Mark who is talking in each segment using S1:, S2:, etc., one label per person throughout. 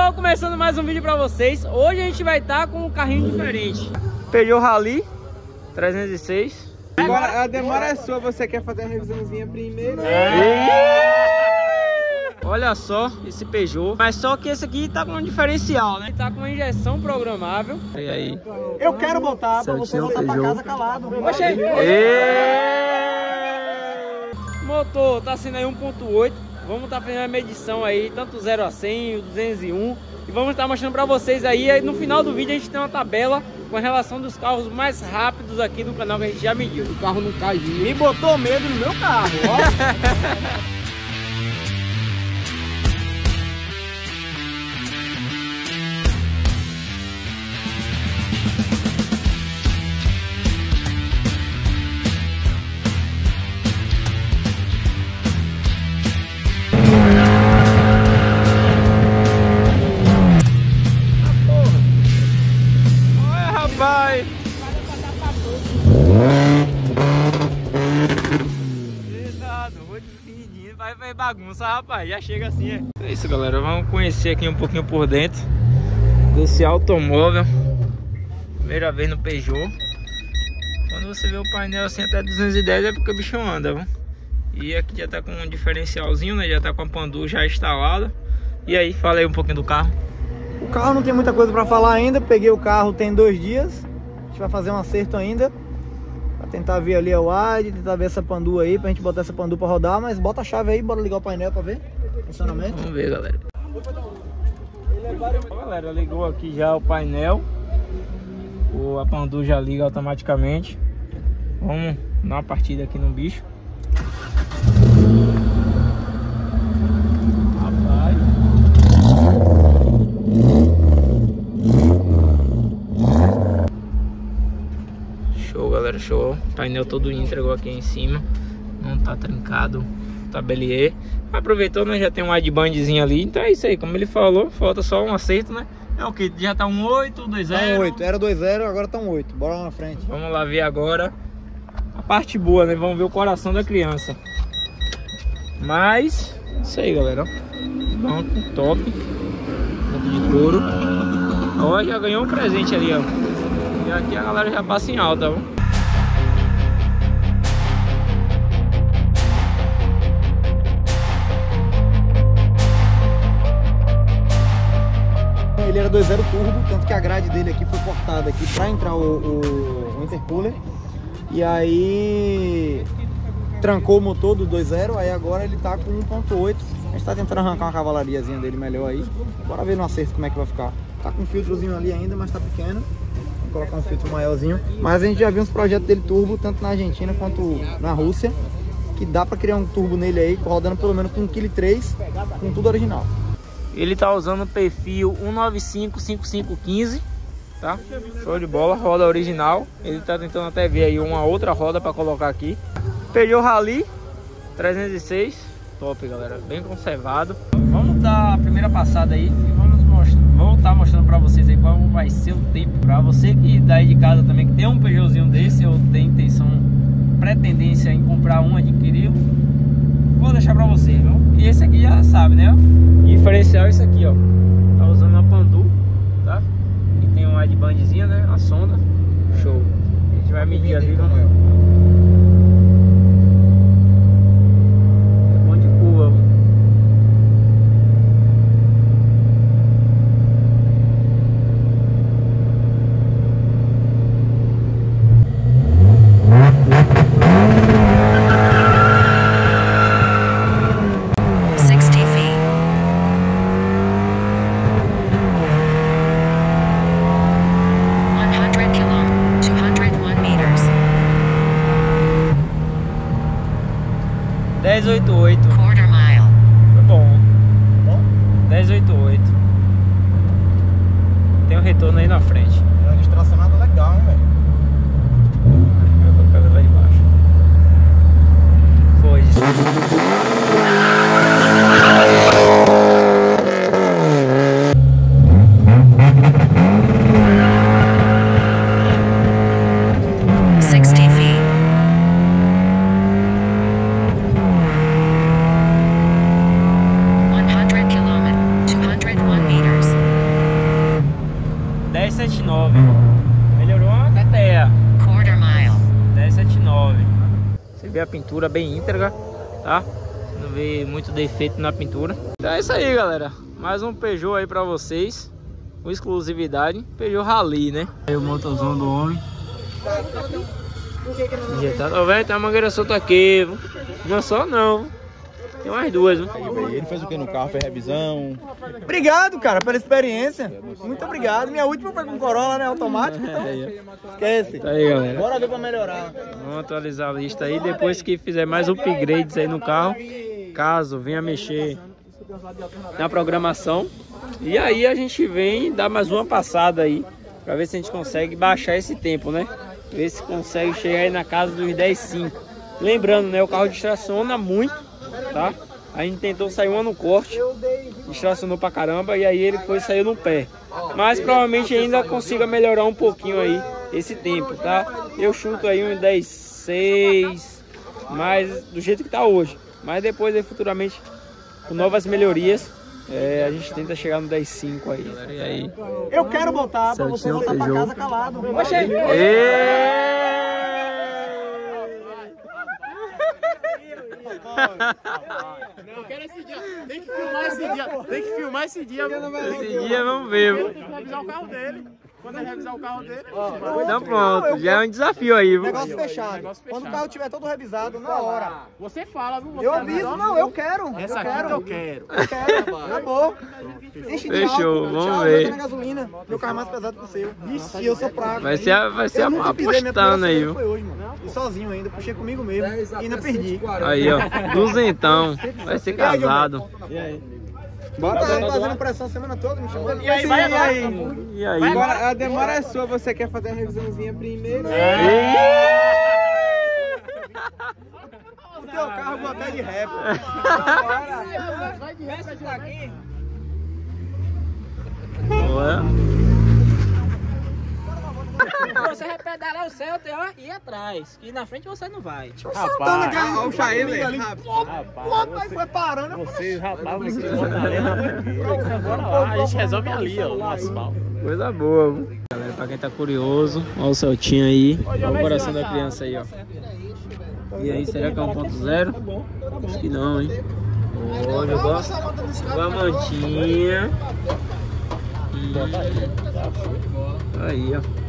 S1: pessoal, começando mais um vídeo pra vocês. Hoje a gente vai estar com um carrinho diferente. Peugeot Rally 306.
S2: Agora a demora é sua, você quer fazer a revisãozinha primeiro?
S1: Olha só esse Peugeot. Mas só que esse aqui tá com um diferencial, né? Ele tá com uma injeção programável. E aí?
S2: Eu quero botar pra você voltar pra casa calado.
S1: Oxê! O motor tá sendo aí 1.8. Vamos estar fazendo a medição aí, tanto 0 a 100, o 201. E vamos estar mostrando pra vocês aí. Aí no final do vídeo a gente tem uma tabela com a relação dos carros mais rápidos aqui do canal que a gente já mediu.
S2: O carro não cai. Me botou medo no meu carro, ó.
S1: Vai bagunça, rapaz, já chega assim. É isso, galera, vamos conhecer aqui um pouquinho por dentro desse automóvel. Primeira vez no Peugeot. Quando você vê o painel assim até 210 é porque o bicho anda, viu? E aqui já tá com um diferencialzinho, né? Já tá com a Pandu já instalada. E aí, fala aí um pouquinho do carro.
S2: O carro não tem muita coisa pra falar ainda. Peguei o carro tem 2 dias. A gente vai fazer um acerto ainda. Tentar ver ali o wide, tentar ver essa Pandu aí, pra gente botar essa Pandu pra rodar, mas bota a chave aí, bora ligar o painel pra ver o funcionamento.
S1: Vamos ver, galera. Galera, ligou aqui já o painel. A Pandu já liga automaticamente. Vamos dar uma partida aqui no bicho. Rapaz. Show, galera, show. Painel todo íntegro aqui em cima. Não tá trancado. Tabelier. Aproveitou, né? Já tem um widebandzinho ali. Então é isso aí, como ele falou. Falta só um acerto, né? É o que? Já tá um 8, 2.0.
S2: Tá um 8. Era 2.0, agora tá um 8. Bora lá na frente.
S1: Vamos lá ver agora a parte boa, né? Vamos ver o coração da criança. Mas, isso aí, galera. Banco top. Banco de couro. Ó, já ganhou um presente ali, ó. E aqui a galera já passa em alta, ó.
S2: Ele era 2.0 turbo, tanto que a grade dele aqui foi cortada aqui para entrar o intercooler. E aí trancou o motor do 2.0, aí agora ele tá com 1.8. A gente tá tentando arrancar uma cavalariazinha dele melhor aí. Bora ver no acerto como é que vai ficar. Tá com um filtrozinho ali ainda, mas tá pequeno. Vou colocar um filtro maiorzinho. Mas a gente já viu uns projetos dele turbo, tanto na Argentina quanto na Rússia, que dá pra criar um turbo nele aí, rodando pelo menos com 1,3 kg, com tudo original.
S1: Ele tá usando o perfil 195-5515, tá? Show de bola, roda original. Ele tá tentando até ver aí uma outra roda pra colocar aqui. Peugeot Rally 306, top, galera, bem conservado. Vamos dar a primeira passada aí e vou estar mostrando pra vocês aí qual vai ser o tempo. Pra você que daí de casa também, que tem um Peugeotzinho desse ou tem intenção, pretendência em comprar um, adquirir, vou deixar pra você, viu? E esse aqui já sabe, né? Diferencial é isso aqui, ó. Tá usando a Pandu, tá? E tem um widebandzinha, né? A sonda. Show. A gente vai medir ali, vamos ver. É bom de curva, viu?
S3: Quarter mile.
S1: Foi bom. 1088. Tem um retorno aí na frente.
S2: É uma distracionada legal, hein, velho?
S1: Eu vou pegar lá embaixo. Foi.
S3: Meters.
S1: 1079. Melhorou uma teteia.
S3: Quarter mile.
S1: 1079. Você vê a pintura bem íntegra, tá? Não vê muito defeito na pintura. Então é isso aí, galera. Mais um Peugeot aí pra vocês. Com exclusividade. Peugeot Rally, né? Aí o motorzão do homem. Injetado. Ó, velho, tem uma mangueira solta aqui. Não é só não. Tem umas duas, viu?
S2: Ele fez o que no carro? Fez revisão. Obrigado, cara, pela experiência. Muito obrigado. Minha última foi com Corolla, né? Automático. Então... Esquece.
S1: Tá aí, galera.
S2: Bora ver pra melhorar.
S1: Vamos atualizar a lista aí. Depois que fizer mais upgrades aí no carro, caso venha mexer na programação. E aí a gente vem dar mais uma passada aí, pra ver se a gente consegue baixar esse tempo, né? Ver se consegue chegar aí na casa dos 10,5. Lembrando, né? O carro distraciona muito, tá? A gente tentou sair uma no corte, distracionou pra caramba e aí ele saiu no pé. Mas provavelmente ainda consiga melhorar um pouquinho aí esse tempo, tá? Eu chuto aí um 10,6, mas do jeito que tá hoje. Mas depois aí futuramente, com novas melhorias, a gente tenta chegar no 10,5 aí, galera. E aí?
S2: Eu quero voltar pra você voltar pra casa calado.
S4: Não, eu quero esse dia. Tem que filmar esse dia. Tem que filmar esse dia.
S1: Esse dia vamos ver, viu?
S4: Tem que revisar o carro dele. Quando ele revisar o carro dele.
S1: Então pronto, já é um desafio aí, viu?
S2: Negócio fechado. Quando o carro estiver todo revisado, na hora.
S4: Você fala, viu?
S2: Eu aviso, não, eu quero.
S4: Essa aqui que eu quero.
S2: Eu quero, acabou. Enche de
S1: Fechou,
S2: álcool,
S1: vamos
S2: tchau,
S1: ver.
S2: bota na gasolina. Meu carro é mais pesado que o seu. E eu sou fraco.
S1: Vai ser apostando aí, viu?
S2: Foi hoje, mano. E sozinho ainda, puxei comigo mesmo. E ainda perdi.
S1: Aí, ó, duzentão. Vai ser casado.
S2: E aí? Bota fazendo pressão a semana toda, me chamando.
S4: E aí, vai agora.
S1: E aí?
S5: Agora a demora é sua, você quer fazer a revisãozinha primeiro?
S2: O teu carro vou até de rap.
S4: Vai de resto daqui.
S1: Boa.
S6: Você vai pedalar o céu até ó, ir atrás. E na frente você não vai.
S5: Rapaz, olha o Chaile.
S2: Aí foi parando.
S4: Vocês, rapaz, vocês vão ali, rapaz. Bora lá, a gente resolve ali, ó, no asfalto.
S1: Coisa boa, viu? Galera, pra quem tá curioso, olha o Celtinha aí. Olha o coração da criança aí, ó. E aí, será que é 1.0? Acho que não, hein? Olha, igual a mantinha. Aí, ó.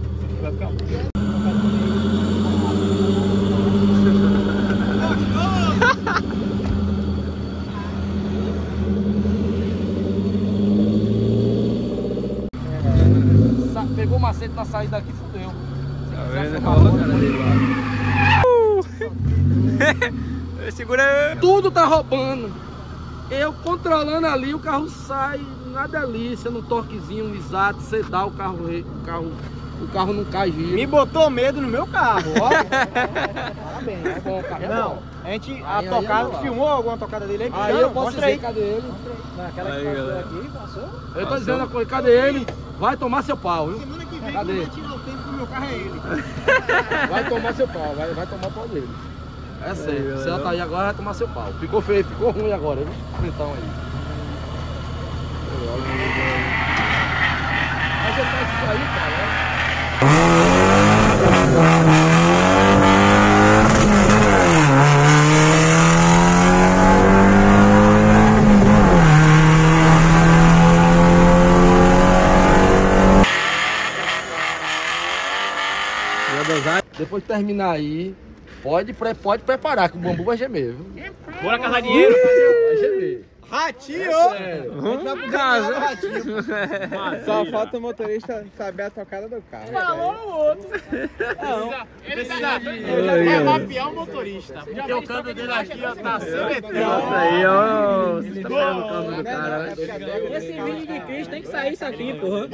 S4: Pegou o macete na saída aqui, fudeu.
S1: Tá vendo? Olha a cara dele lá. Segura aí.
S4: Tudo tá roubando. Eu controlando ali, o carro sai na delícia, no torquezinho exato, você dá o carro não cai giro.
S2: Me botou medo no meu carro, ó.
S4: Parabéns. É bom, o carro é
S2: Não,
S4: bom.
S2: a gente, a tocada, filmou alguma tocada dele aí?
S4: Aí eu posso
S2: Mostra
S4: dizer,
S2: aí.
S4: cadê ele?
S2: Naquela
S1: Aí,
S2: que passou
S1: galera.
S2: aqui, passou.
S4: Eu tô dizendo a coisa, cadê ele? Vai tomar seu pau, viu?
S2: Semana que vem,
S4: Cadê?
S2: quando eu tirar o tempo do meu carro é ele.
S4: Vai tomar seu pau, vai tomar o pau dele. É sério,
S1: galera.
S4: se ela tá aí agora, vai tomar seu pau. Ficou feio, ficou ruim agora, viu? Então aí. Mas eu faço isso aí, cara. Depois de terminar aí, pode preparar que o bambu vai gemer, viu?
S1: Bora casar dinheiro.
S4: Vai gemer.
S2: Ratinho!
S4: Sério.
S1: Vamos casa.
S5: Só falta o motorista saber a tocada do carro.
S4: Ele já vai mapear o motorista. Porque o câmbio dele aqui, ó, tá CBT.
S1: Nossa aí, ó. Você tá pegando o câmbio do cara, né?
S6: Esse vídeo de Cristo tem que sair isso aqui, porra.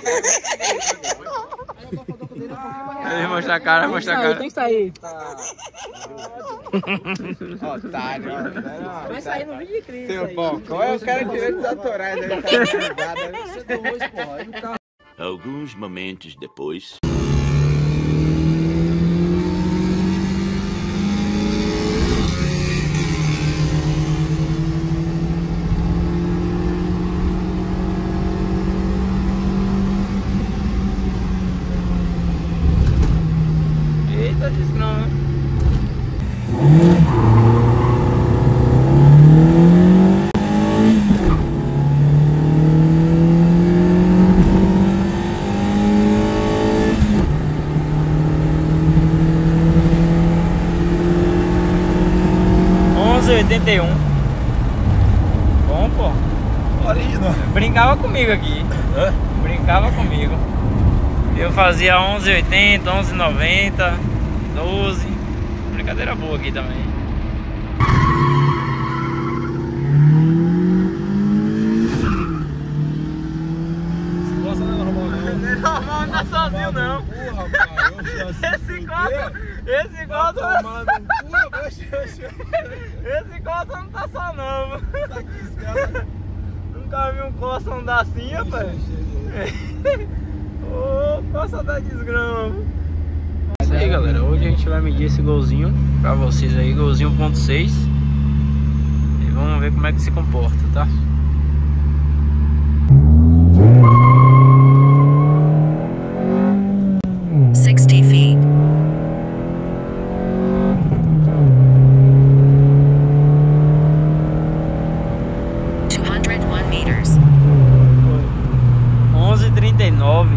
S1: Vai mostrar a cara, vai mostrar a cara.
S6: Tem que sair.
S5: Otário.
S6: Vai sair no vídeo de Cristo.
S5: Seu
S6: aí.
S5: bom, qual é o cara de direitos autorais? Né?
S7: Alguns momentos depois.
S1: 81. Bom, pô.
S2: Original.
S1: Brincava comigo aqui. Brincava comigo. Eu fazia 11,80, 11,90, 12. Brincadeira boa aqui também. Normal, não tá sozinho não. Esse Corsa não tá só não. Nunca vi um Corsa andar assim, rapaz. Ô, Corsa da desgrama. É isso aí, galera. Hoje a gente vai medir esse golzinho pra vocês aí, golzinho 1.6. E vamos ver como é que se comporta, tá?
S3: feet. 201 meters.
S1: 11,39.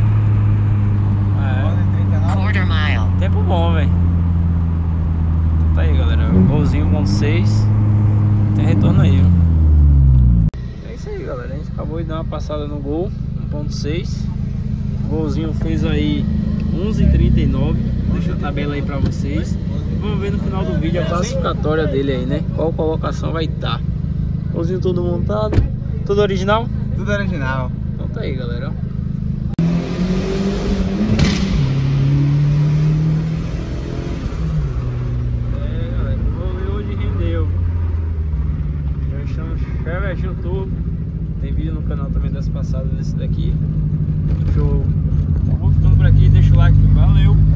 S3: Quarter mile.
S1: Tempo bom, velho. Então tá aí, galera. Golzinho 1.6. Tem retorno aí, viu? É isso aí, galera. A gente acabou de dar uma passada no Gol 1.6. O golzinho fez aí 11,39. Deixa a tabela aí pra vocês. Vamos ver no final do vídeo a classificatória dele aí, né? Qual colocação vai estar. Golzinho todo montado. Tudo original?
S2: Tudo original.
S1: Então tá aí, galera. É, galera. O gol hoje rendeu. Já estamos Chevette Turbo. Tem vídeo no canal também das passadas desse daqui. Show. Vou ficando por aqui. Deixa o like. Valeu.